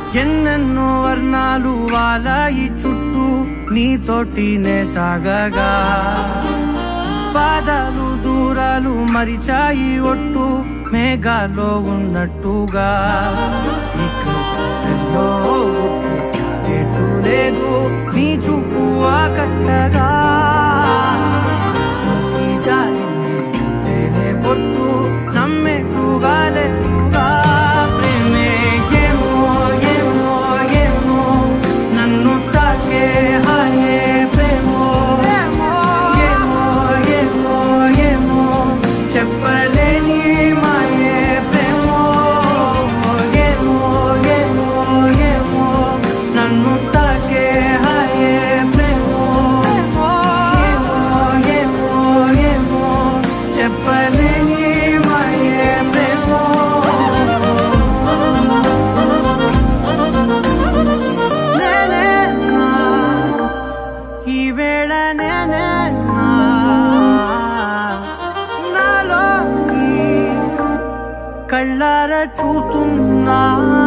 ఎన్నెన్నో వర్ణాలు వాలాయి చుట్టూ నీతోటినే సాగగా బాధలు దూరాలు మరిచాయి ఒట్టు మేఘాలో ఉన్నట్టుగా ఇక లేదు నీ చూపు ఆకట్టగా పొట్టు నమ్మేట్టుగా లేదుగా ప్రేమే ఏమో ఏమో ఏమో నన్ను తాకే హాయే ప్రేమో ఏమో ఏమో ఏమో ఏమో చెప్పలేని మాయే ప్రేమో ఏమో ఏమో ఏమో నన్ను తాకే హాయే ప్రేమో ఏమో ఏమో ఏమో చెప్పలేని కళ్ళారా చూస్తున్నా